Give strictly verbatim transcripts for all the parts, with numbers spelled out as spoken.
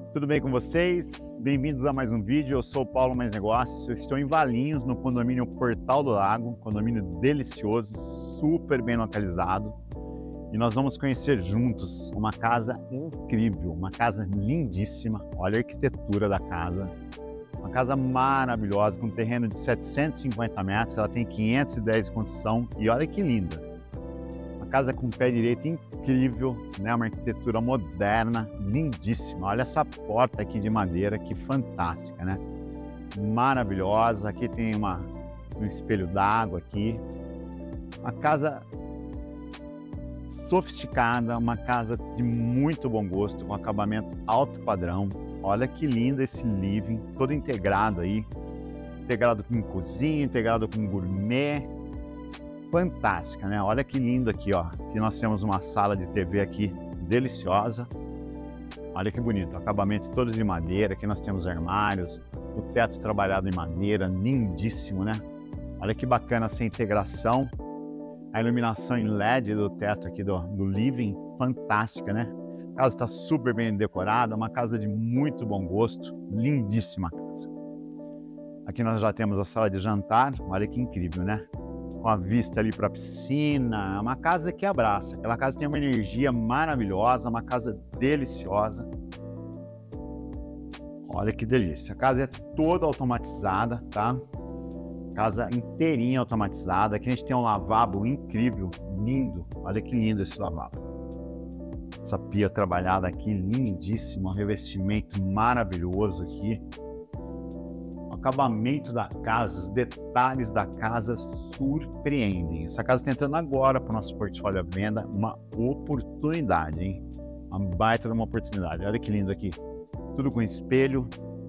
Tudo bem com vocês? Bem-vindos a mais um vídeo. Eu sou o Paulo Mais Negócios. Eu estou em Valinhos, no condomínio Portal do Lago, condomínio delicioso, super bem localizado. E nós vamos conhecer juntos uma casa incrível, uma casa lindíssima. Olha a arquitetura da casa. Uma casa maravilhosa, com um terreno de setecentos e cinquenta metros, ela tem quinhentos e dez de construção e olha que linda. Uma casa com pé direito incrível, né? Uma arquitetura moderna, lindíssima. Olha essa porta aqui de madeira, que fantástica, né? Maravilhosa. Aqui tem uma, um espelho d'água aqui. Uma casa sofisticada, uma casa de muito bom gosto, com acabamento alto padrão. Olha que lindo esse living, todo integrado aí, integrado com cozinha, integrado com gourmet, fantástica, né? Olha que lindo aqui, ó. Aqui nós temos uma sala de T V aqui deliciosa. Olha que bonito, acabamento todo de madeira. Aqui nós temos armários, o teto trabalhado em madeira, lindíssimo, né? Olha que bacana essa integração. A iluminação em L E D do teto aqui do, do living, fantástica, né? A casa está super bem decorada, uma casa de muito bom gosto, lindíssima casa. Aqui nós já temos a sala de jantar, olha que incrível, né? Com a vista ali para a piscina, uma casa que abraça. Aquela casa tem uma energia maravilhosa, uma casa deliciosa. Olha que delícia. A casa é toda automatizada, tá? Casa inteirinha automatizada. Aqui a gente tem um lavabo incrível, lindo. Olha que lindo esse lavabo. Essa pia trabalhada aqui, lindíssima, um revestimento maravilhoso aqui. O acabamento da casa, os detalhes da casa surpreendem. Essa casa está entrando agora para o nosso portfólio à venda, uma oportunidade, hein? Uma baita de uma oportunidade. Olha que lindo aqui. Tudo com espelho.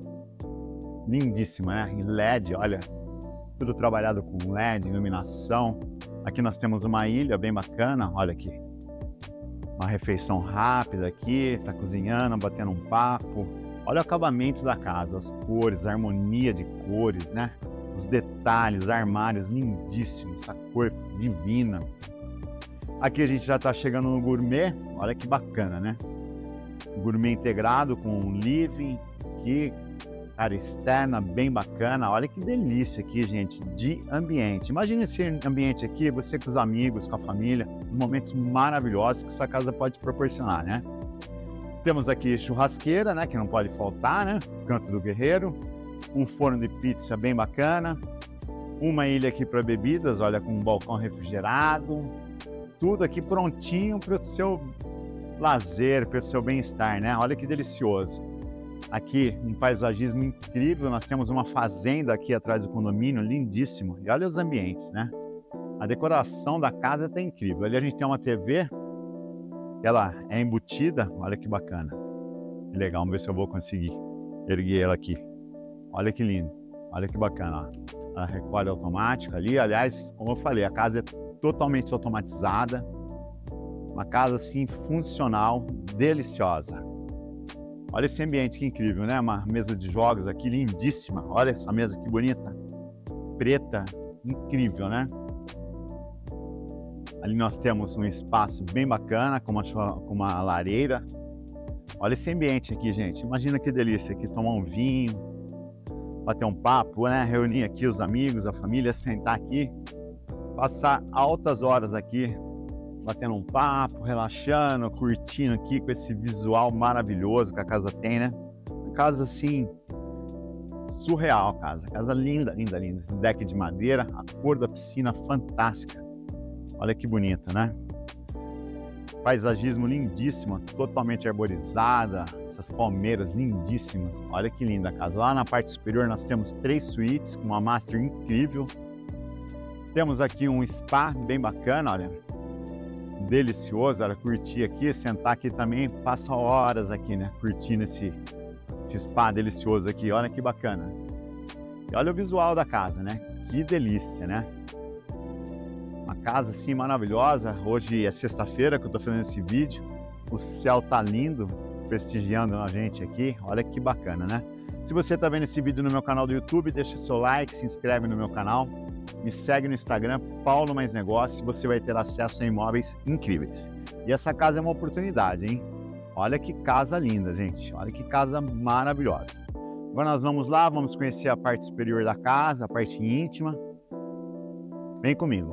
Lindíssima, né? Em L E D, olha. Tudo trabalhado com L E D, iluminação. Aqui nós temos uma ilha bem bacana, olha aqui. Uma refeição rápida aqui, tá cozinhando, batendo um papo. Olha o acabamento da casa, as cores, a harmonia de cores, né? Os detalhes, armários lindíssimos, essa cor divina. Aqui a gente já tá chegando no gourmet, olha que bacana, né? Gourmet integrado com um living aqui, área externa bem bacana. Olha que delícia aqui, gente, de ambiente. Imagina esse ambiente aqui, você com os amigos, com a família, os momentos maravilhosos que essa casa pode proporcionar, né? Temos aqui churrasqueira, né, que não pode faltar, né? Canto do Guerreiro. Um forno de pizza bem bacana. Uma ilha aqui para bebidas, olha, com um balcão refrigerado. Tudo aqui prontinho para o seu lazer, para o seu bem-estar, né? Olha que delicioso. Aqui, um paisagismo incrível, nós temos uma fazenda aqui atrás do condomínio, lindíssimo. E olha os ambientes, né? A decoração da casa está incrível. Ali a gente tem uma T V, ela é embutida, olha que bacana. Que legal, vamos ver se eu vou conseguir erguer ela aqui. Olha que lindo, olha que bacana. Ó. Ela recolhe automática ali, aliás, como eu falei, a casa é totalmente automatizada. Uma casa assim, funcional, deliciosa. Olha esse ambiente que incrível, né? Uma mesa de jogos aqui lindíssima. Olha essa mesa que bonita. Preta, incrível, né? Ali nós temos um espaço bem bacana, com uma, com uma lareira. Olha esse ambiente aqui, gente. Imagina que delícia aqui, tomar um vinho, bater um papo, né? Reunir aqui os amigos, a família, sentar aqui, passar altas horas aqui, batendo um papo, relaxando, curtindo aqui com esse visual maravilhoso que a casa tem, né? Uma casa assim, surreal a casa. Casa linda, linda, linda. Esse deck de madeira, a cor da piscina fantástica. Olha que bonita, né? Paisagismo lindíssimo, totalmente arborizada. Essas palmeiras lindíssimas. Olha que linda a casa. Lá na parte superior nós temos três suítes com uma master incrível. Temos aqui um spa bem bacana, olha. Delicioso, olha, curtir aqui, sentar aqui também, passa horas aqui, né, curtindo esse, esse spa delicioso aqui, olha que bacana. E olha o visual da casa, né, que delícia, né. Uma casa assim maravilhosa. Hoje é sexta-feira que eu tô fazendo esse vídeo, o céu tá lindo, prestigiando a gente aqui, olha que bacana, né. Se você tá vendo esse vídeo no meu canal do YouTube, deixa seu like, se inscreve no meu canal. Me segue no Instagram, Paulo Mais Negócios, e você vai ter acesso a imóveis incríveis. E essa casa é uma oportunidade, hein? Olha que casa linda, gente. Olha que casa maravilhosa. Agora nós vamos lá, vamos conhecer a parte superior da casa, a parte íntima. Vem comigo.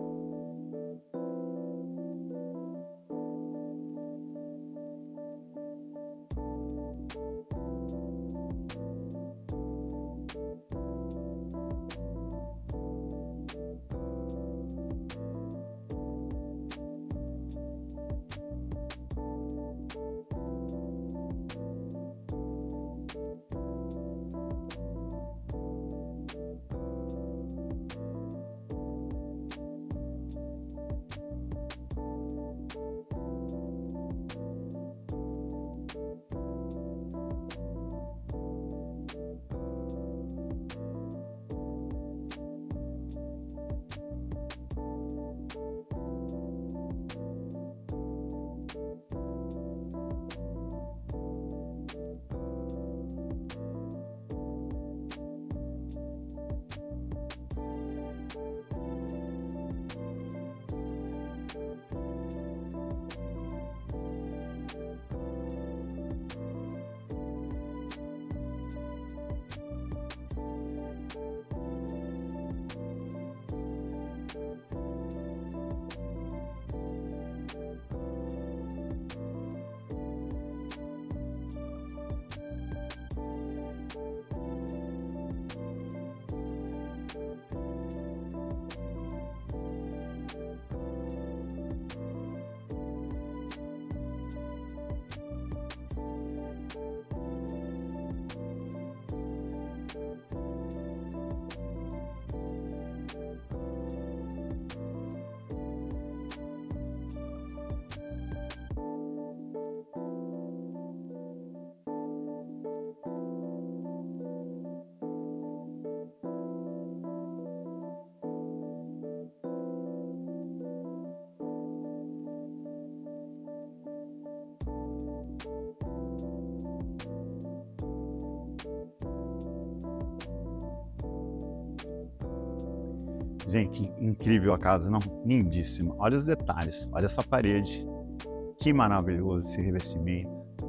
Gente, incrível a casa, não? Lindíssima. Olha os detalhes, olha essa parede. Que maravilhoso esse revestimento.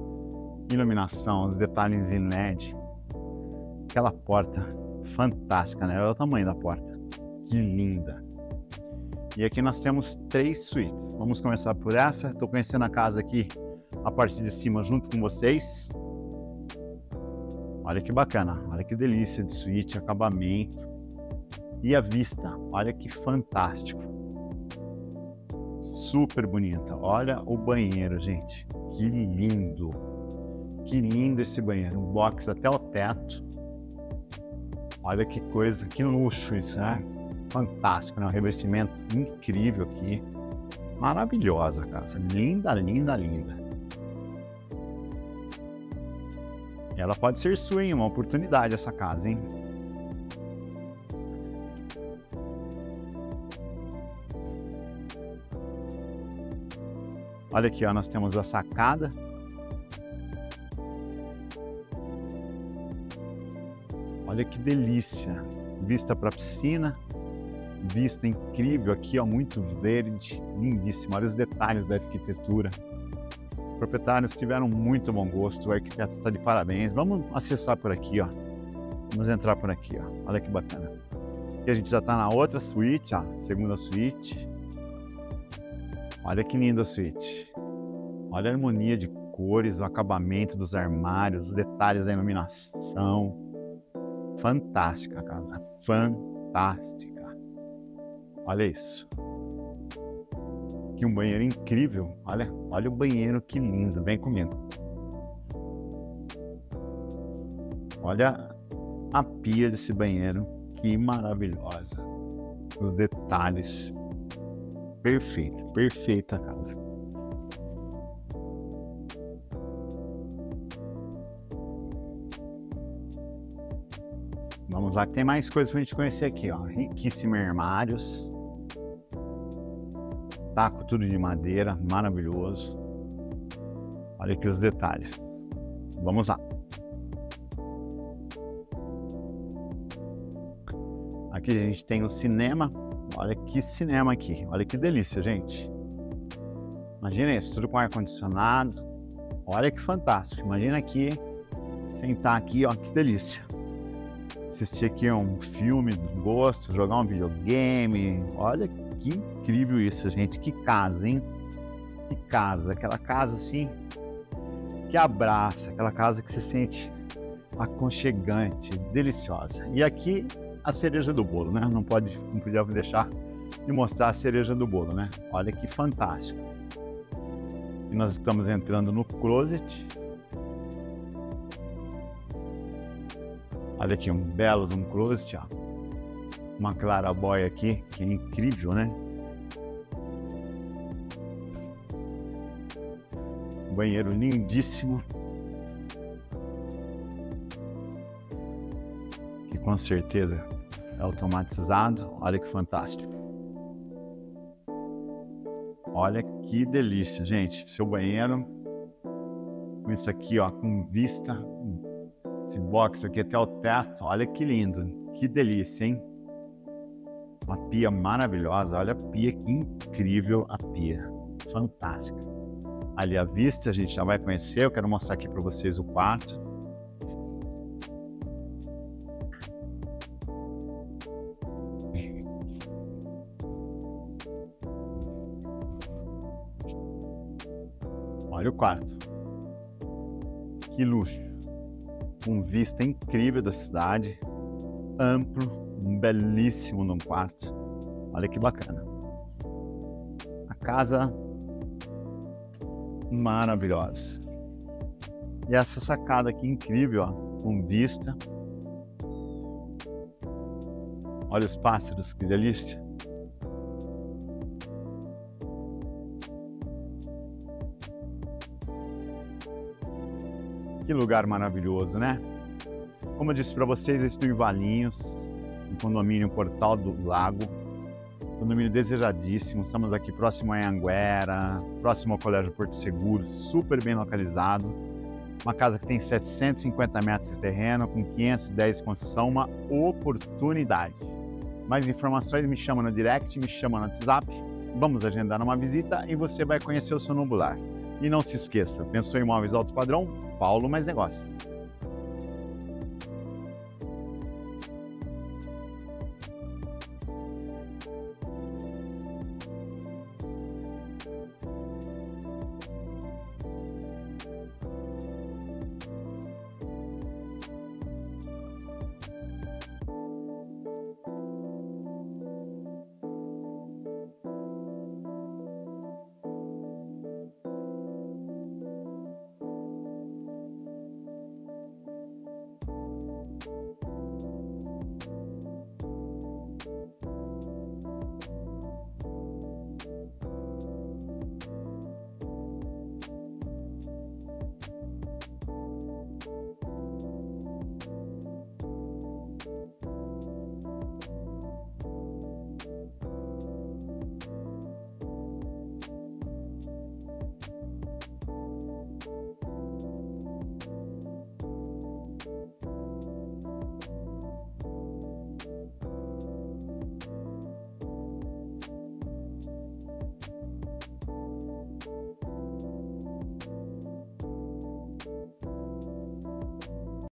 Iluminação, os detalhes em L E D. Aquela porta fantástica, né? Olha o tamanho da porta. Que linda. E aqui nós temos três suítes. Vamos começar por essa. Estou conhecendo a casa aqui, a parte de cima, junto com vocês. Olha que bacana, olha que delícia de suíte, acabamento. E a vista, olha que fantástico. Super bonita. Olha o banheiro, gente. Que lindo. Que lindo esse banheiro. Um box até o teto. Olha que coisa, que luxo isso, né? Fantástico, né? Um revestimento incrível aqui. Maravilhosa a casa. Linda, linda, linda. Ela pode ser sua, hein? Uma oportunidade essa casa, hein? Olha aqui, ó, nós temos a sacada. Olha que delícia. Vista para a piscina. Vista incrível aqui, ó, muito verde, lindíssimo. Olha os detalhes da arquitetura. Os proprietários tiveram muito bom gosto, o arquiteto está de parabéns. Vamos acessar por aqui, ó. Vamos entrar por aqui, ó. Olha que bacana. Aqui a gente já está na outra suíte, ó, segunda suíte. Olha que linda a suíte. Olha a harmonia de cores, o acabamento dos armários, os detalhes da iluminação. Fantástica a casa, fantástica. Olha isso. Aqui um banheiro incrível. Olha, olha o banheiro, que lindo. Vem comigo. Olha a pia desse banheiro, que maravilhosa. Os detalhes. Perfeita, perfeita a casa. Vamos lá, que tem mais coisas pra gente conhecer aqui, ó. Riquíssimos armários. Taco tudo de madeira, maravilhoso. Olha aqui os detalhes. Vamos lá. Aqui a gente tem o cinema. Olha que cinema aqui, olha que delícia, gente. Imagina isso, tudo com ar-condicionado, Olha que fantástico. Imagina aqui, sentar aqui, ó, que delícia. Assistir aqui um filme do gosto, jogar um videogame. Olha que incrível isso, gente. Que casa, hein? Que casa. Aquela casa assim que abraça, aquela casa que se sente aconchegante, deliciosa. E aqui a cereja do bolo, né? Não pode, não podia deixar de mostrar a cereja do bolo, né? Olha que fantástico. E nós estamos entrando no closet. Olha aqui, um belo de um closet, ó. Uma clarabóia aqui, que é incrível, né? Um banheiro lindíssimo. Que com certeza é automatizado. Olha que fantástico. Olha que delícia, gente. Seu banheiro. Com isso aqui, ó, com vista. Esse box aqui até o teto, olha que lindo, que delícia, hein? Uma pia maravilhosa, olha a pia, que incrível a pia, fantástica. Ali a vista, a gente já vai conhecer, eu quero mostrar aqui para vocês o quarto. Olha o quarto, que luxo. Com vista incrível da cidade, amplo, um belíssimo num quarto. Olha que bacana. A casa maravilhosa. E essa sacada aqui incrível, ó, com vista. Olha os pássaros, que delícia. Que lugar maravilhoso, né? Como eu disse para vocês, eu estou em Valinhos, no condomínio Portal do Lago. Condomínio desejadíssimo. Estamos aqui próximo a Anhanguera, próximo ao Colégio Porto Seguro, super bem localizado. Uma casa que tem setecentos e cinquenta metros de terreno, com quinhentos e dez de construção, uma oportunidade. Mais informações, me chama no direct, me chama no WhatsApp. Vamos agendar uma visita e você vai conhecer o seu novo lar. E não se esqueça, pensou em imóveis alto padrão? Paulo Mais Negócios.